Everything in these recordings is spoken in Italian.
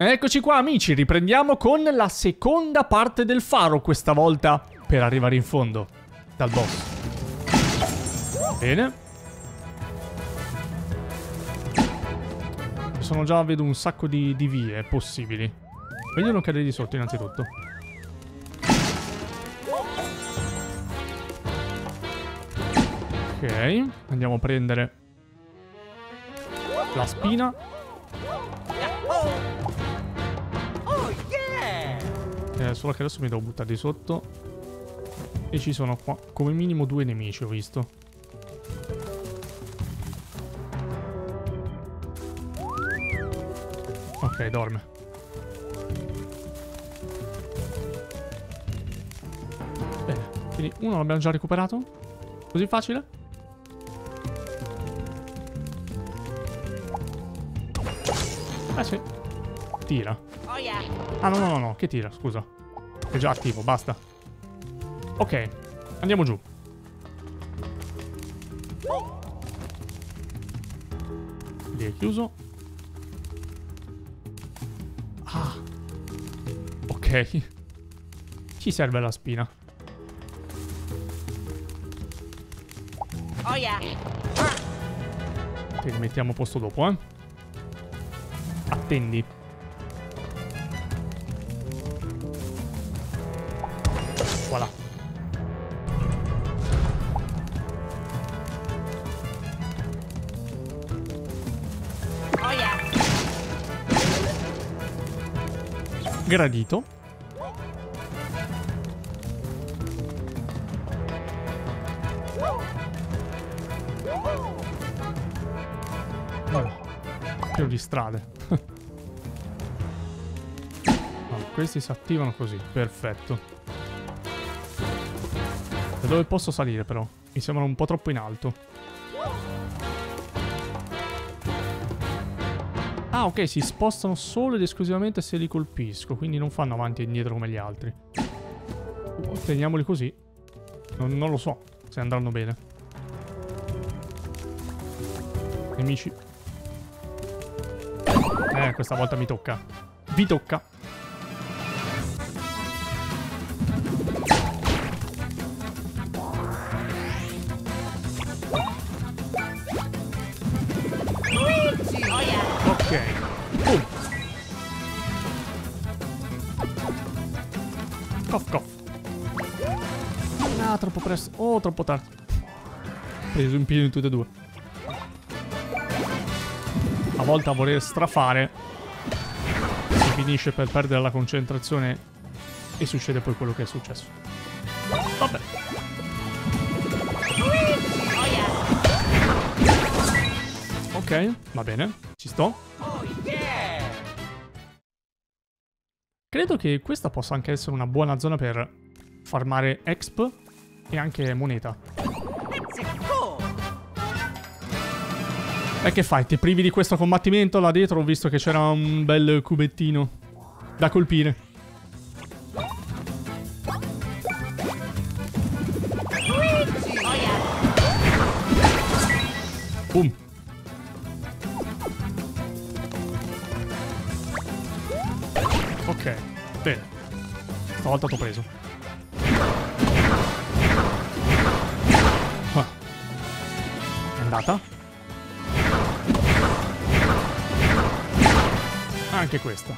Eccoci qua amici, riprendiamo con la seconda parte del faro questa volta per arrivare in fondo dal boss. Bene. Sono già, vedo un sacco di vie possibili. Meglio non cadere di sotto innanzitutto. Ok, andiamo a prendere la spina. Solo che adesso mi devo buttare di sotto. E ci sono qua come minimo 2 nemici, ho visto. Ok, dorme. Bene, quindi uno l'abbiamo già recuperato. Così facile? Eh sì. Tira. Ah no, che tira, scusa. È già attivo, basta. Ok, andiamo giù. Lì è chiuso. Ah. Ok. Ci serve la spina. Te li mettiamo a posto dopo, eh. Attendi. Voilà. Gradito. Più di strade. Questi si attivano così, perfetto. Da dove posso salire però? Mi sembrano un po' troppo in alto. Ah, ok, si spostano solo ed esclusivamente se li colpisco, quindi non fanno avanti e indietro come gli altri. Teniamoli così. Non lo so se andranno bene. Nemici. Questa volta mi tocca. Vi tocca. Ok. Cough cough. Ah, troppo presto. Oh, troppo tardi. Preso in pieno in tutte e due. A volte a voler strafare si finisce per perdere la concentrazione e succede poi quello che è successo. Vabbè. Ok, va bene, ci sto. Credo che questa possa anche essere una buona zona per farmare exp e anche moneta. E che fai? Ti privi di questo combattimento là dietro? Ho visto che c'era un bel cubettino da colpire. Boom. Ok, bene. Stavolta t'ho preso. Ah. È andata? Anche questa.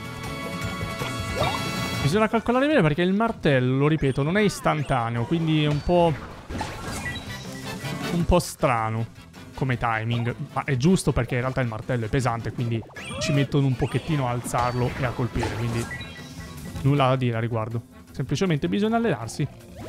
Bisogna calcolare bene perché il martello, ripeto, non è istantaneo, quindi è un po' strano come timing. Ma è giusto perché in realtà il martello è pesante, quindi ci mettono un pochettino a alzarlo e a colpire, quindi nulla da dire a riguardo. Semplicemente bisogna allenarsi.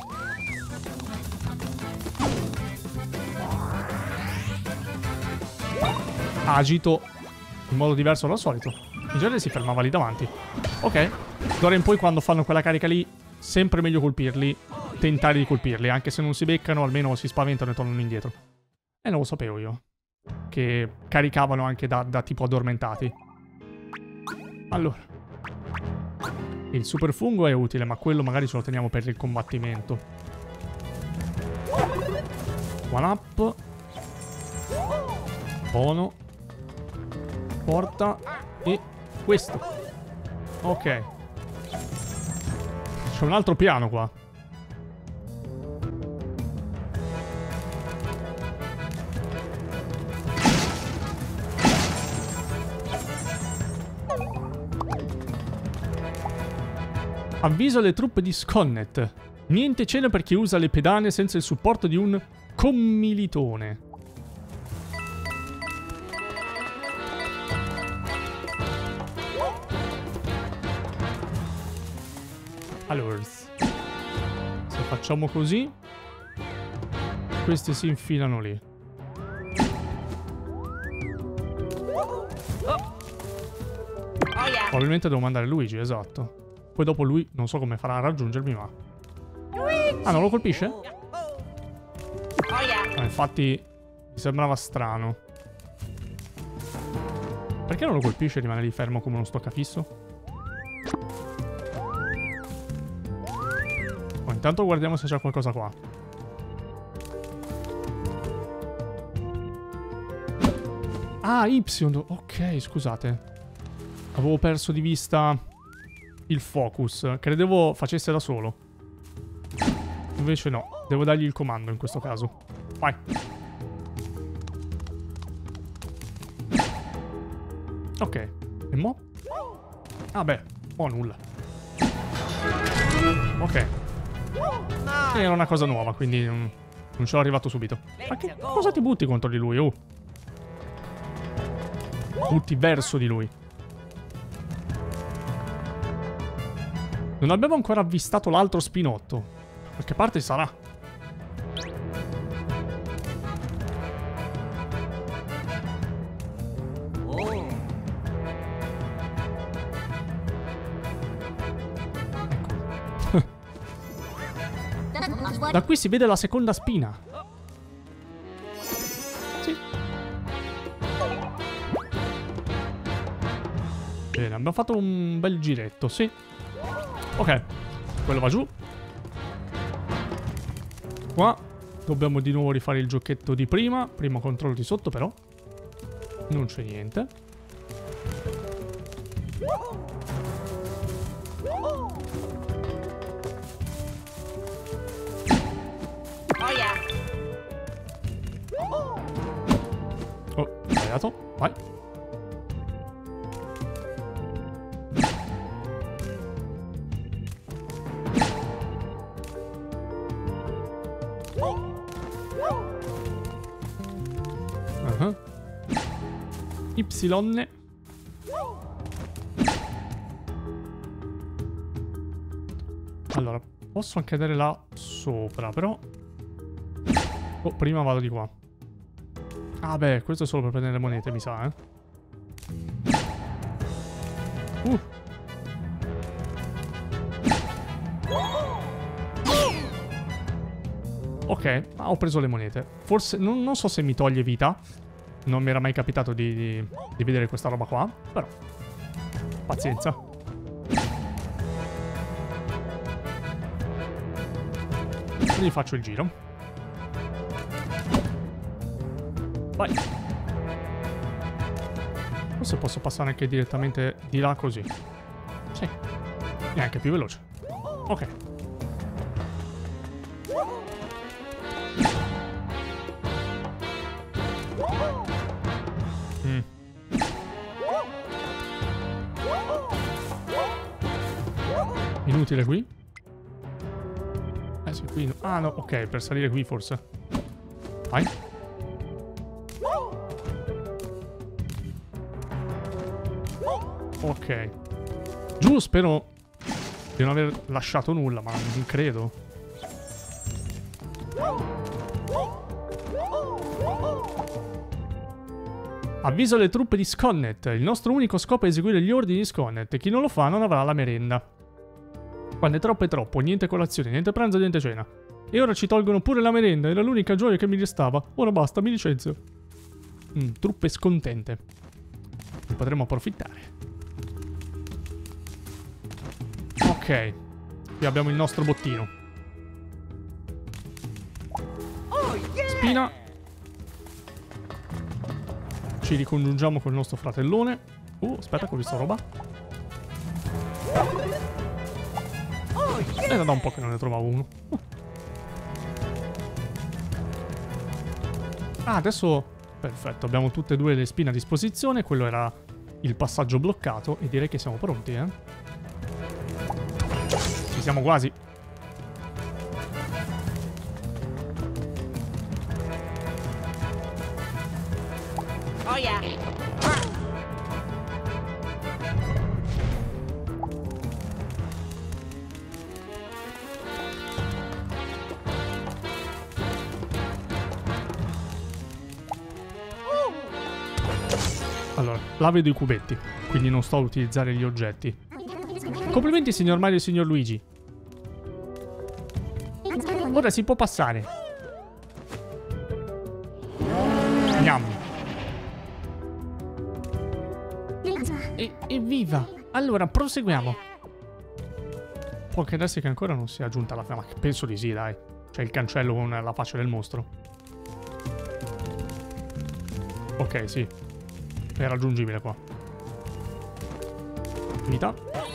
Agito in modo diverso dal solito. In genere si fermava lì davanti. Ok. D'ora in poi quando fanno quella carica lì, sempre meglio colpirli. Tentare di colpirli. Anche se non si beccano, almeno si spaventano e tornano indietro. E non lo sapevo io. Che caricavano anche da tipo addormentati. Allora. Il super fungo è utile, ma quello magari ce lo teniamo per il combattimento. One up. Buono. Porta. E questo. Ok. C'è un altro piano qua. Avviso alle truppe di Sconnet. Niente cena per chi usa le pedane senza il supporto di un commilitone. Allora, se facciamo così, questi si infilano lì. Probabilmente devo mandare Luigi, esatto. Poi dopo lui non so come farà a raggiungermi, ma... Ah, non lo colpisce? Infatti mi sembrava strano. Perché non lo colpisce e rimane lì fermo come uno stoccafisso? Oh, intanto guardiamo se c'è qualcosa qua. Ah, Y. Ok, scusate. Avevo perso di vista il focus. Credevo facesse da solo. Invece no. Devo dargli il comando in questo caso. Vai. Ok. E mo? Ah beh. Oh, nulla. Ok. Era una cosa nuova, quindi non ci sono arrivato subito. Ma che cosa ti butti contro di lui? Butti verso di lui. Non abbiamo ancora avvistato l'altro spinotto. Da che parte sarà? Da qui si vede la seconda spina. Sì. Bene, abbiamo fatto un bel giretto, sì. Ok, quello va giù. Qua dobbiamo di nuovo rifare il giochetto di prima. Primo controllo di sotto però. Non c'è niente. Oh, sbagliato. Vai. Y. Allora, posso anche andare là sopra, però... Oh, prima vado di qua. Ah beh, questo è solo per prendere le monete, mi sa, Ok, ho preso le monete. Forse, non so se mi toglie vita. Non mi era mai capitato di vedere questa roba qua, però... Pazienza. Quindi faccio il giro. Vai. Forse posso passare anche direttamente di là così. Sì. E anche più veloce. Ok. Inutile qui? Sì, qui no. Ah no, ok, per salire qui forse. Vai. Ok. Giù, spero di non aver lasciato nulla, ma non credo. Avviso alle truppe di Sconnet. Il nostro unico scopo è eseguire gli ordini di Sconnet. Chi non lo fa non avrà la merenda. Quando è troppo, niente colazione, niente pranzo, niente cena. E ora ci tolgono pure la merenda, era l'unica gioia che mi restava. Ora basta, mi licenzio. Truppe scontente. Ne potremmo approfittare. Ok. Qui abbiamo il nostro bottino. Spina. Ci ricongiungiamo con il nostro fratellone. Aspetta che ho visto roba. Era da un po' che non ne trovavo uno. Ah, adesso... Perfetto, abbiamo tutte e due le spine a disposizione. Quello era il passaggio bloccato. E direi che siamo pronti, eh? Ci siamo quasi. Oh yeah. Allora, là vedo i cubetti, quindi non sto a utilizzare gli oggetti. Complimenti signor Mario e signor Luigi. Ora si può passare. Gnam. Evviva! Allora, proseguiamo. Può che darsi che ancora non sia aggiunta la fine, ma penso di sì, dai. C'è il cancello con la faccia del mostro. Ok, sì. È raggiungibile qua. Vita.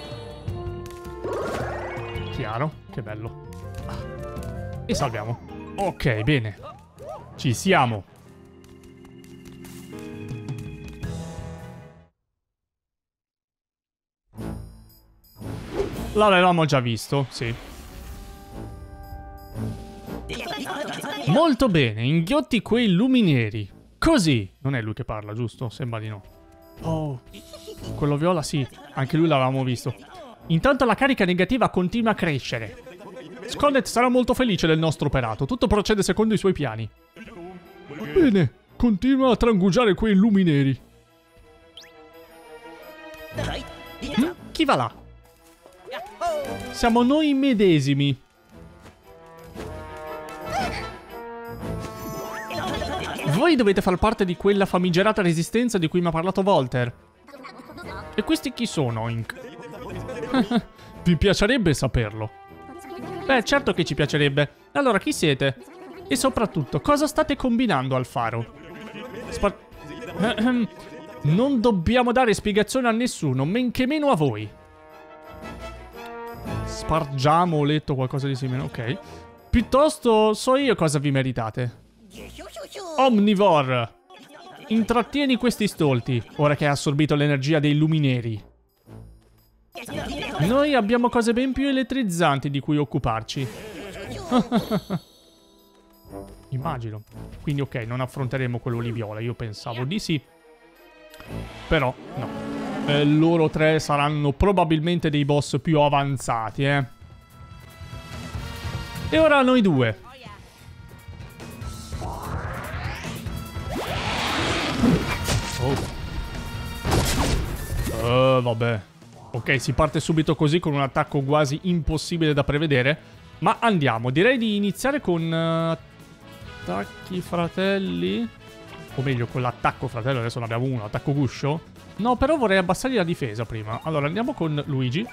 Chiaro, che bello. E salviamo. Ok, bene. Ci siamo. L'avevamo già visto, sì. Molto bene, inghiotti quei luminieri. Così. Non è lui che parla, giusto? Sembra di no. Oh, quello viola sì, anche lui l'avevamo visto. Intanto la carica negativa continua a crescere. Scarlet sarà molto felice del nostro operato. Tutto procede secondo i suoi piani. Va bene, continua a trangugiare quei lumineri. Chi va là? Siamo noi medesimi. Voi dovete far parte di quella famigerata resistenza di cui mi ha parlato Volter. E questi chi sono, Ink? Vi piacerebbe saperlo? Beh, certo che ci piacerebbe. Allora, chi siete? E soprattutto, cosa state combinando al faro? Non dobbiamo dare spiegazioni a nessuno, men che meno a voi. Spargiamo, ho letto qualcosa di simile, ok. Piuttosto, so io cosa vi meritate. Omnivore, intrattieni questi stolti, ora che hai assorbito l'energia dei lumineri. Noi abbiamo cose ben più elettrizzanti di cui occuparci. Immagino. Quindi ok, non affronteremo quello lì viola, io pensavo di sì. Però, no. Loro tre saranno probabilmente dei boss più avanzati, eh. E ora noi due. Oh. Vabbè. Ok, si parte subito così con un attacco quasi impossibile da prevedere. Ma andiamo. Direi di iniziare con attacchi fratelli. O meglio, con l'attacco fratello. Adesso ne abbiamo uno. Attacco guscio. No, però vorrei abbassargli la difesa prima. Allora, andiamo con Luigi.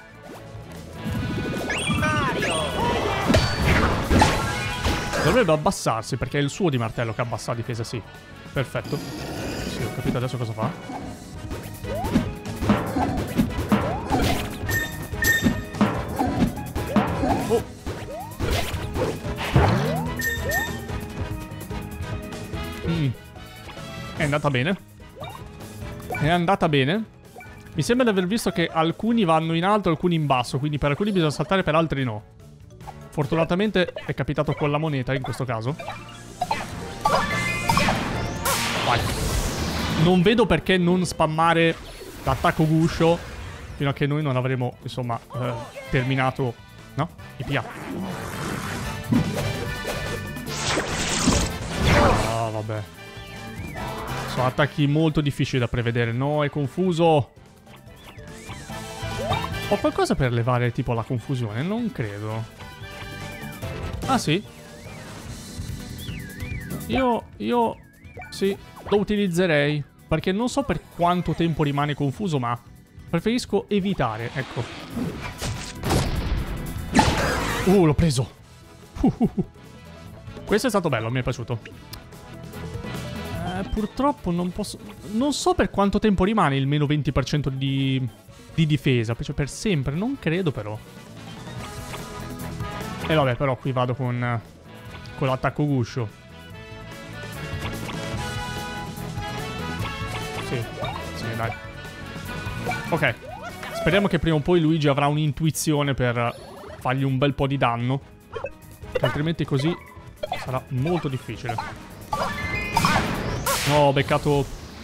Dovrebbe abbassarsi perché è il suo di martello che abbassa la difesa, sì. Perfetto. Sì, ho capito adesso cosa fa. Oh. È andata bene. È andata bene. Mi sembra di aver visto che alcuni vanno in alto e alcuni in basso, quindi per alcuni bisogna saltare, per altri no. Fortunatamente è capitato con la moneta in questo caso. Vai. Non vedo perché non spammare l'attacco guscio fino a che noi non avremo, insomma, terminato, no? I PA. Ah, vabbè. Sono attacchi molto difficili da prevedere. No, è confuso. Ho qualcosa per levare tipo la confusione? Non credo. Ah, sì? Io... Sì, lo utilizzerei. Perché non so per quanto tempo rimane confuso, ma preferisco evitare. Ecco. L'ho preso. Questo è stato bello, mi è piaciuto. Purtroppo non posso... Non so per quanto tempo rimane il meno 20% di di difesa. Cioè, per sempre, non credo però. E vabbè, però qui vado con l'attacco guscio. Sì, sì, dai. Ok. Speriamo che prima o poi Luigi avrà un'intuizione per fargli un bel po' di danno. Altrimenti così sarà molto difficile. No, ho beccato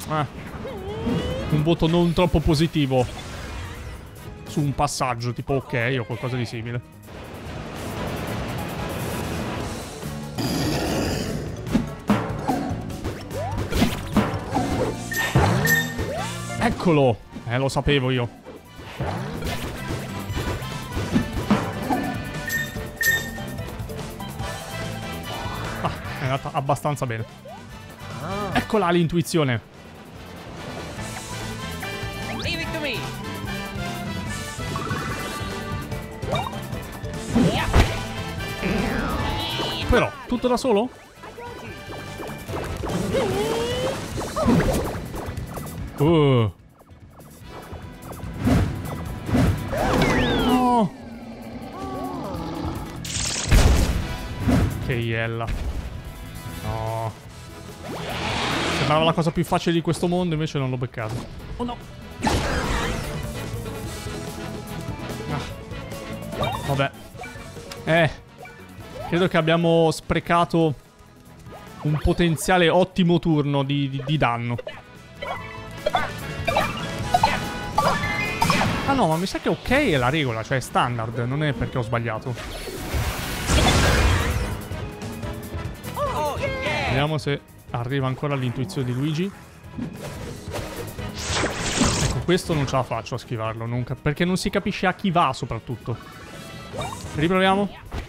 un voto non troppo positivo su un passaggio, tipo ok o qualcosa di simile. Eccolo! Lo sapevo io. È andata abbastanza bene. Eccola l'intuizione. Leave it to me. Però, tutto da solo? No. Che iella. No. Sembrava la cosa più facile di questo mondo, invece non l'ho beccato. Oh no. Vabbè. Credo che abbiamo sprecato un potenziale ottimo turno di danno. Ah no, ma mi sa che ok è la regola, cioè è standard, non è perché ho sbagliato. Vediamo se arriva ancora l'intuizione di Luigi. Ecco, questo non ce la faccio a schivarlo, perché non si capisce a chi va soprattutto. Riproviamo.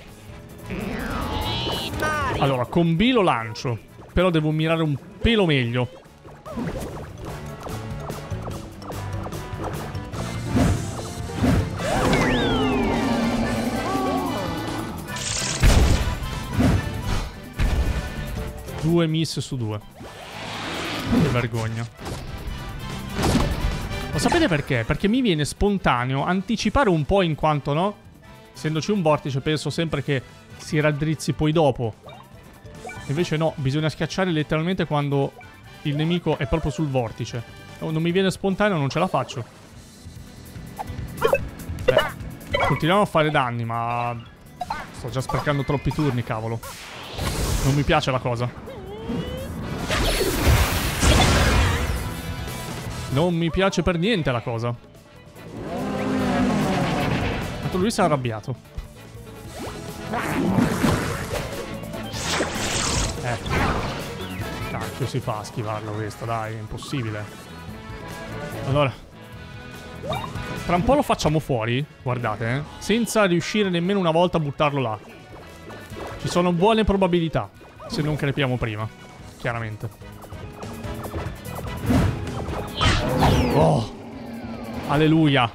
Allora, con B lo lancio, però devo mirare un pelo meglio. Due miss su 2. Che vergogna. Lo sapete perché? Perché mi viene spontaneo anticipare un po' in quanto, no? Essendoci un vortice penso sempre che si raddrizzi poi dopo. Invece no, bisogna schiacciare letteralmente quando il nemico è proprio sul vortice. Non mi viene spontaneo, non ce la faccio. Beh, continuiamo a fare danni, ma sto già sprecando troppi turni, cavolo. Non mi piace la cosa. Non mi piace per niente la cosa. Tanto lui si è arrabbiato. Cacchio si fa a schivarlo questo, dai, è impossibile. Allora, tra un po' lo facciamo fuori, guardate, senza riuscire nemmeno una volta a buttarlo là. Ci sono buone probabilità, se non crepiamo prima, chiaramente. Oh, alleluia.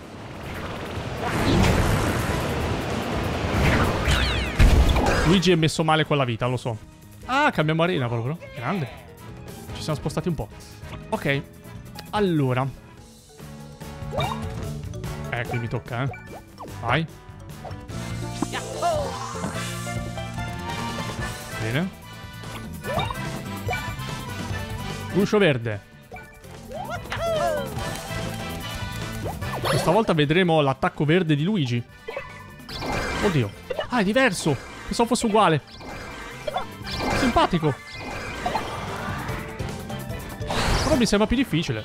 Luigi è messo male con la vita, lo so. Ah, cambiamo arena proprio. Grande. Ci siamo spostati un po'. Ok. Allora. Qui mi tocca, Vai. Bene. Guscio verde. Questa volta vedremo l'attacco verde di Luigi. Oddio. Ah, è diverso. Pensavo fosse uguale. Simpatico. Però mi sembra più difficile.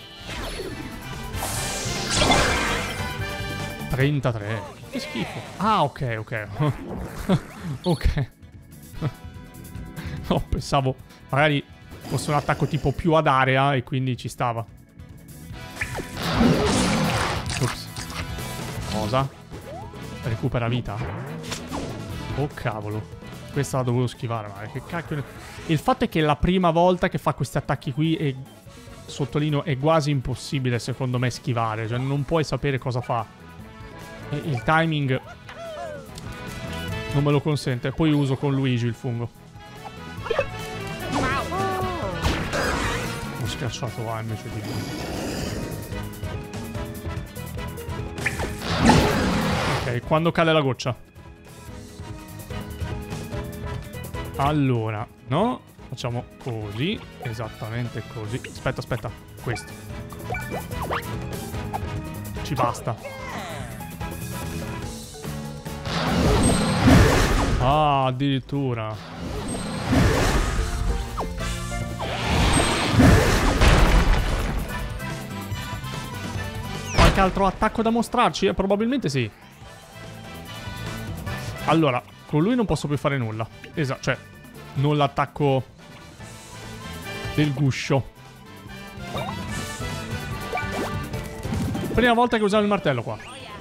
33. Che schifo. Ah, ok, ok. Ok. No, pensavo magari fosse un attacco tipo più ad area e quindi ci stava. Ops. Cosa? Recupera vita? Oh cavolo. Questa la dovevo schivare, ma che cacchio. Il fatto è che la prima volta che fa questi attacchi qui e sottolineo è quasi impossibile secondo me schivare. Cioè non puoi sapere cosa fa. E il timing non me lo consente. Poi uso con Luigi il fungo. Ho schiacciato A invece di B. Ok, quando cade la goccia. Allora, no? Facciamo così, esattamente così. Aspetta, aspetta, questo. Ci basta. Ah, addirittura. Qualche altro attacco da mostrarci? Probabilmente sì. Allora, con lui non posso più fare nulla. Esatto, cioè, non l'attacco del guscio. Prima volta che usavo il martello qua.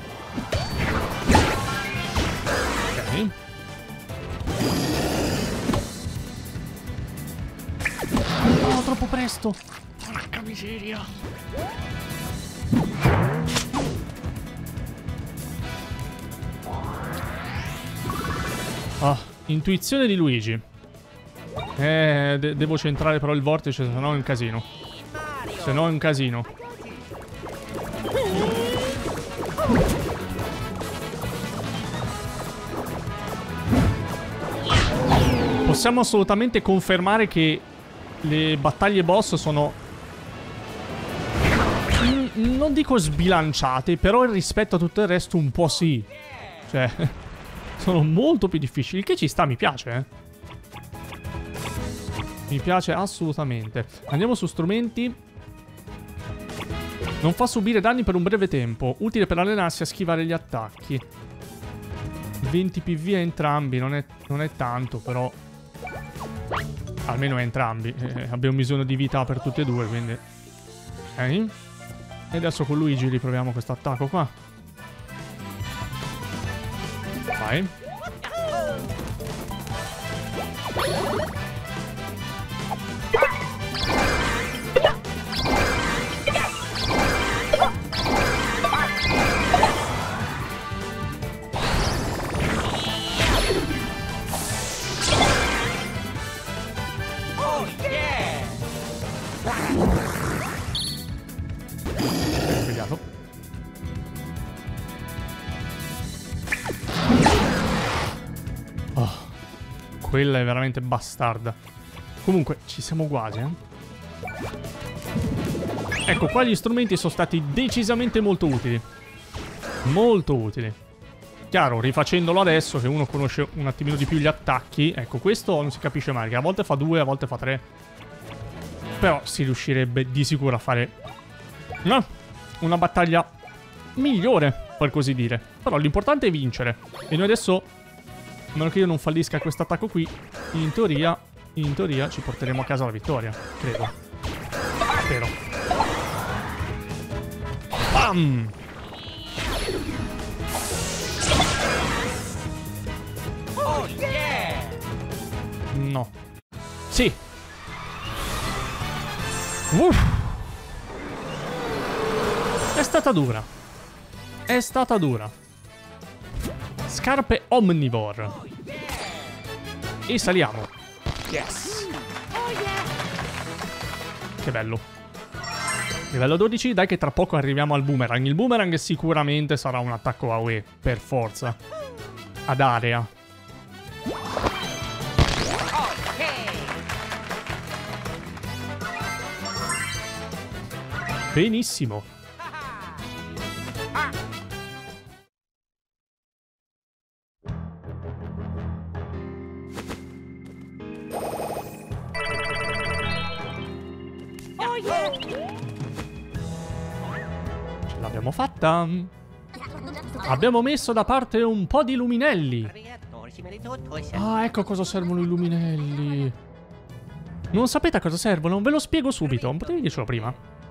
Ok. Oh, troppo presto. Porca miseria. Ah, intuizione di Luigi. Devo centrare però il vortice, se no è un casino. Se no è un casino. Possiamo assolutamente confermare che le battaglie boss sono... non dico sbilanciate, però rispetto a tutto il resto un po' sì. Cioè, sono molto più difficili, che ci sta, mi piace, Mi piace assolutamente. Andiamo su strumenti. Non fa subire danni per un breve tempo. Utile per allenarsi a schivare gli attacchi. 20 PV a entrambi. Non è tanto, però... almeno a entrambi. Abbiamo bisogno di vita per tutti e due, quindi... ok. E adesso con Luigi riproviamo questo attacco qua. Vai. Quella è veramente bastarda. Comunque, ci siamo quasi, Ecco, qua gli strumenti sono stati decisamente molto utili. Molto utili. Chiaro, rifacendolo adesso, che uno conosce un attimino di più gli attacchi. Ecco, questo non si capisce mai, che a volte fa 2, a volte fa 3. Però si riuscirebbe di sicuro a fare una battaglia migliore, per così dire. Però l'importante è vincere. E noi adesso... a meno che io non fallisca questo attacco qui, in teoria ci porteremo a casa la vittoria, credo. Spero. Bam! Oh yeah! No. Sì! Uff! È stata dura. È stata dura. Scarpe Omnivore. E saliamo. Yes. Che bello. Livello 12. Dai che tra poco arriviamo al boomerang. Il boomerang sicuramente sarà un attacco AOE. Per forza. Ad area. Benissimo. Ce l'abbiamo fatta. Abbiamo messo da parte un po' di luminelli. Ah, ecco a cosa servono i luminelli. Non sapete a cosa servono? Ve lo spiego subito. Non potevi dircelo prima?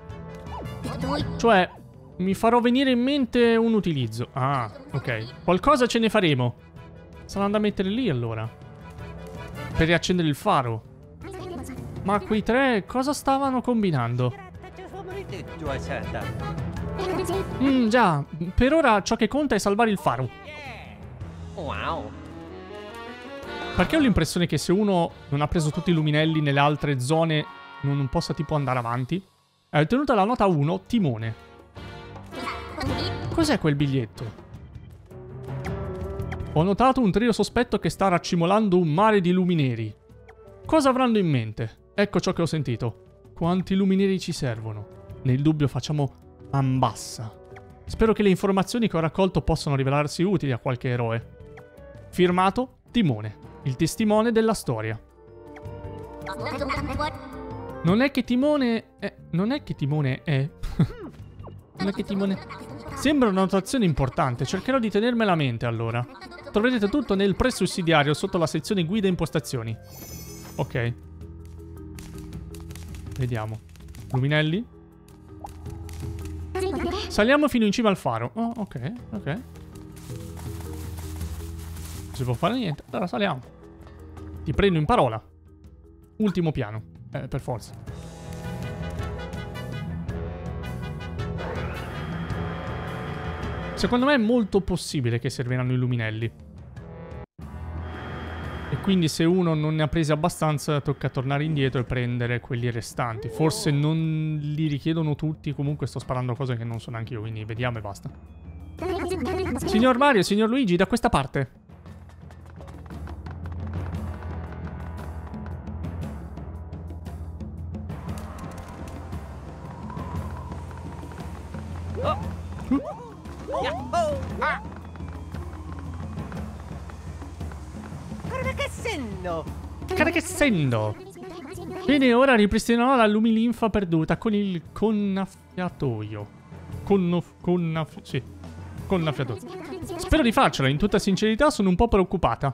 Cioè, mi farò venire in mente un utilizzo. Ah, ok. Qualcosa ce ne faremo. Saranno da mettere lì allora. Per riaccendere il faro. Ma quei tre cosa stavano combinando? Già, per ora ciò che conta è salvare il faro. Wow. Perché ho l'impressione che se uno non ha preso tutti i luminelli nelle altre zone non possa tipo andare avanti? Hai ottenuto la nota 1, timone. Cos'è quel biglietto? Ho notato un trio sospetto che sta raccimolando un mare di lumi neri. Cosa avranno in mente? Ecco ciò che ho sentito. Quanti lumi neri ci servono? Nel dubbio facciamo ambassa. Spero che le informazioni che ho raccolto possano rivelarsi utili a qualche eroe. Firmato Timone, il testimone della storia. Non è che Timone è... Non è che Timone è... Non è che Timone... Sembra una notazione importante, cercherò di tenermela a mente allora. Troverete tutto nel pre-sussidiario sotto la sezione guida e impostazioni. Ok. Vediamo. Luminelli. Saliamo fino in cima al faro. Oh, ok, ok. Non si può fare niente. Allora saliamo. Ti prendo in parola. Ultimo piano. Per forza. Secondo me è molto possibile che serviranno i luminelli. E quindi se uno non ne ha presi abbastanza tocca tornare indietro e prendere quelli restanti. Forse non li richiedono tutti. Comunque sto sparando cose che non so neanche io, quindi vediamo e basta. Signor Mario, signor Luigi, da questa parte. Caracassendo! Bene, ora ripristinerò la lumilinfa perduta con il connaffiatoio. Sì, connaffiatoio. Spero di farcela, in tutta sincerità sono un po' preoccupata.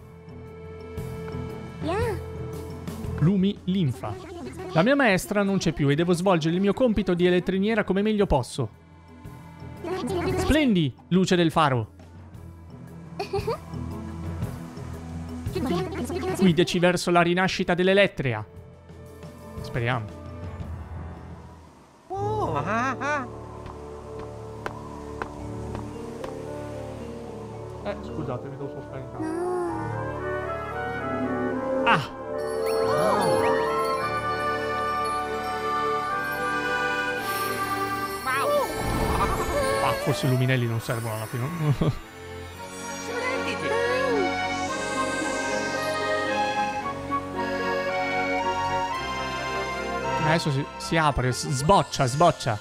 Lumilinfa. La mia maestra non c'è più e devo svolgere il mio compito di elettriniera come meglio posso. Splendi, luce del faro. Guidaci verso la rinascita dell'Elettria. Speriamo. Scusate, mi devo spostare in campo. Ah! Ah, forse i luminelli non servono alla fine. Adesso si apre, sboccia, sboccia.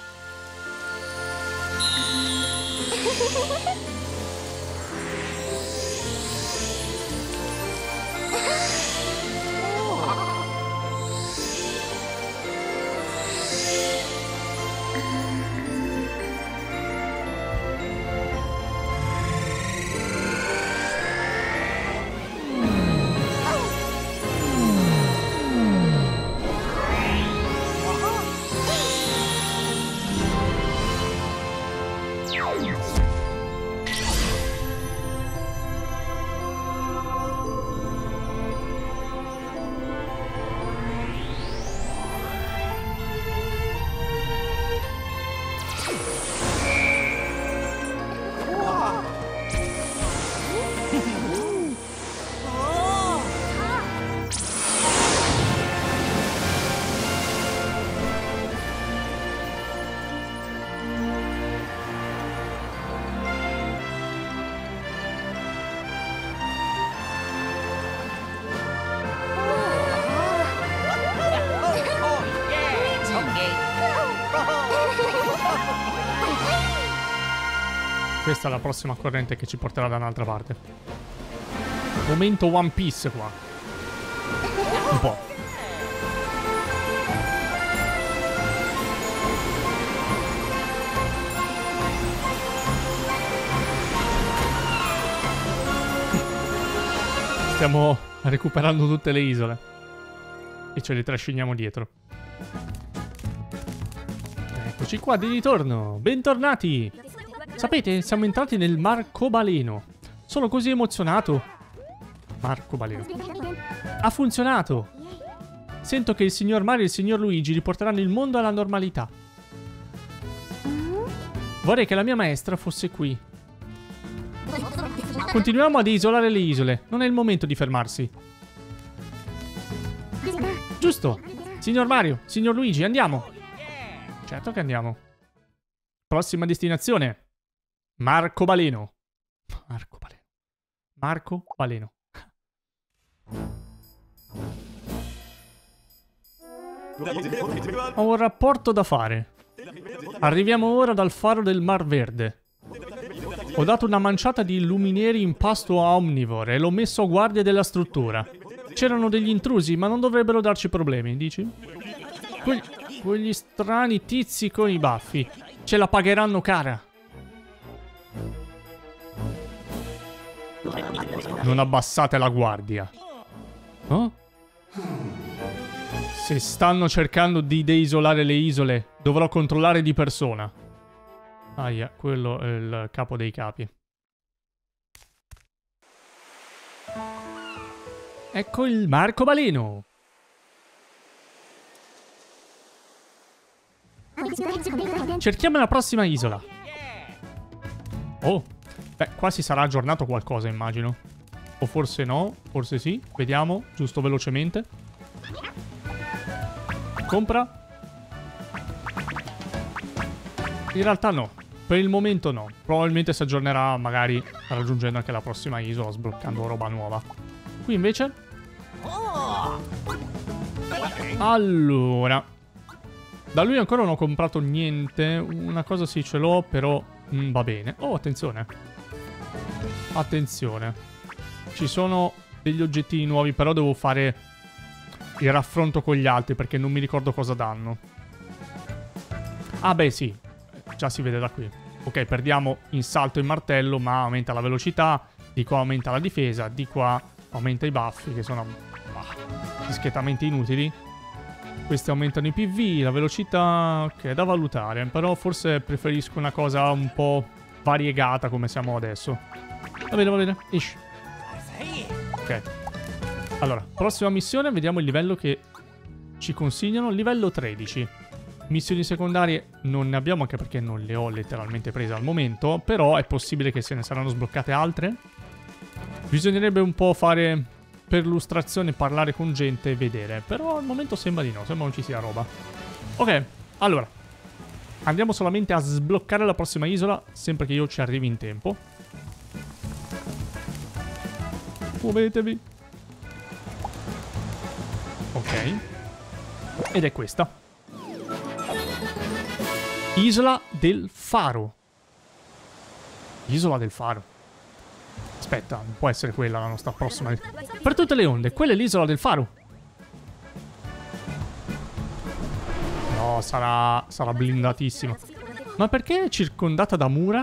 Questa è la prossima corrente che ci porterà da un'altra parte. Momento One Piece qua. Un po'. Stiamo recuperando tutte le isole. E ce le trasciniamo dietro. Eccoci qua di ritorno. Bentornati. Sapete, siamo entrati nel Marcobaleno. Sono così emozionato. Marcobaleno. Ha funzionato. Sento che il signor Mario e il signor Luigi riporteranno il mondo alla normalità. Vorrei che la mia maestra fosse qui. Continuiamo ad isolare le isole. Non è il momento di fermarsi. Giusto. Signor Mario, signor Luigi, andiamo. Certo che andiamo. Prossima destinazione. Marcobaleno. Marcobaleno. Marco Baleno. Ho un rapporto da fare. Arriviamo ora dal faro del Mar Verde. Ho dato una manciata di luminieri in pasto a Omnivore e l'ho messo a guardia della struttura. C'erano degli intrusi, ma non dovrebbero darci problemi, dici? Quegli strani tizi con i baffi. Ce la pagheranno cara. Non abbassate la guardia. Oh? Se stanno cercando di deisolare le isole, dovrò controllare di persona. Aia, quello è il capo dei capi. Ecco il Marco Baleno. Cerchiamo la prossima isola. Oh, beh, qua si sarà aggiornato qualcosa, immagino. O forse no, forse sì. Vediamo, giusto velocemente. Compra. In realtà no. Per il momento no. Probabilmente si aggiornerà magari raggiungendo anche la prossima isola, sbloccando roba nuova. Qui invece... Allora... Da lui ancora non ho comprato niente. Una cosa sì ce l'ho, però... va bene. Oh, attenzione. Attenzione. Ci sono degli oggettini nuovi, però devo fare il raffronto con gli altri, perché non mi ricordo cosa danno. Ah beh sì, già si vede da qui. Ok, perdiamo in salto e in martello, ma aumenta la velocità, di qua aumenta la difesa, di qua aumenta i baffi, che sono discretamente inutili. Questi aumentano i PV, la velocità, ok, da valutare. Però forse preferisco una cosa un po' variegata come siamo adesso. Va bene, esci. Ok. Allora, prossima missione, vediamo il livello che ci consigliano. Livello 13. Missioni secondarie non ne abbiamo, anche perché non le ho letteralmente prese al momento. Però è possibile che se ne saranno sbloccate altre. Bisognerebbe un po' fare perlustrazione, parlare con gente e vedere. Però al momento sembra di no, sembra non ci sia roba. Ok, allora. Andiamo solamente a sbloccare la prossima isola, sempre che io ci arrivi in tempo. Muovetevi. Ok. Ed è questa. Isola del Faro. Isola del Faro. Aspetta, non può essere quella la nostra prossima. Per tutte le onde, quella è l'isola del Faro. No, sarà blindatissima. Ma perché è circondata da mura?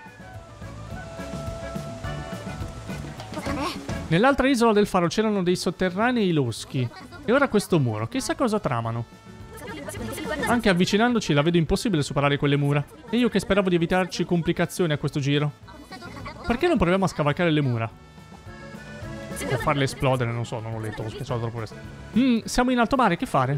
Nell'altra isola del Faro c'erano dei sotterranei loschi. E ora questo muro, chissà cosa tramano. Anche avvicinandoci la vedo impossibile superare quelle mura. E io che speravo di evitarci complicazioni a questo giro. Perché non proviamo a scavalcare le mura? O farle esplodere, non so, non ho letto, ho schiacciato troppo presto. Siamo in alto mare, che fare?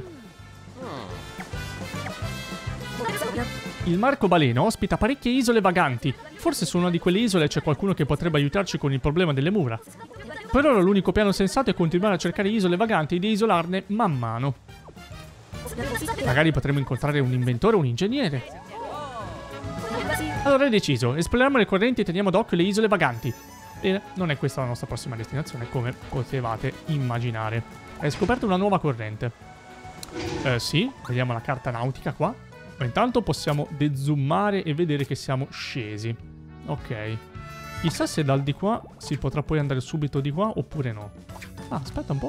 Il Marco Baleno ospita parecchie isole vaganti. Forse su una di quelle isole c'è qualcuno che potrebbe aiutarci con il problema delle mura. Per ora l'unico piano sensato è continuare a cercare isole vaganti e di isolarne man mano. Magari potremo incontrare un inventore o un ingegnere. Allora è deciso, esploriamo le correnti e teniamo d'occhio le isole vaganti. Bene, non è questa la nostra prossima destinazione, come potevate immaginare. Hai scoperto una nuova corrente. Sì, vediamo la carta nautica qua. Ma intanto possiamo dezoomare e vedere che siamo scesi. Ok. Chissà se dal di qua si potrà poi andare subito di qua oppure no. Ah, aspetta un po'.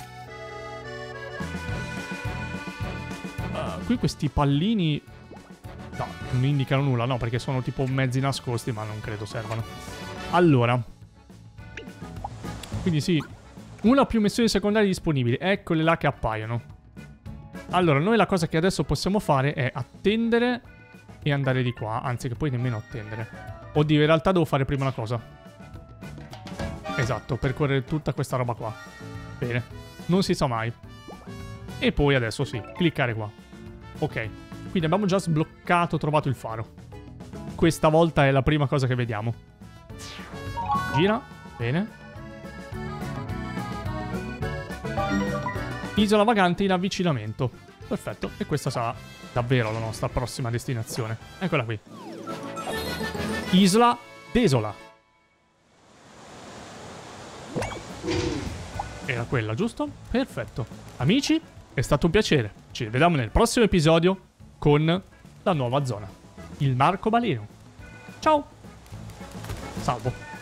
Qui questi pallini... No, non indicano nulla, no, perché sono tipo mezzi nascosti, ma non credo servano. Allora. Quindi sì. Una o più missioni secondarie disponibili. Eccole là che appaiono. Allora, noi la cosa che adesso possiamo fare è attendere e andare di qua. Anzi, che poi nemmeno attendere. Oddio, in realtà devo fare prima una cosa. Esatto, percorrere tutta questa roba qua. Bene, non si sa mai. E poi adesso sì, cliccare qua. Ok, quindi abbiamo già sbloccato, trovato il faro. Questa volta è la prima cosa che vediamo. Gira, bene. Isola vagante in avvicinamento. Perfetto, e questa sarà davvero la nostra prossima destinazione. Eccola qui. Isola desola. Era quella, giusto? Perfetto. Amici, è stato un piacere. Ci vediamo nel prossimo episodio con la nuova zona. Il Marco Baleno. Ciao. Salvo.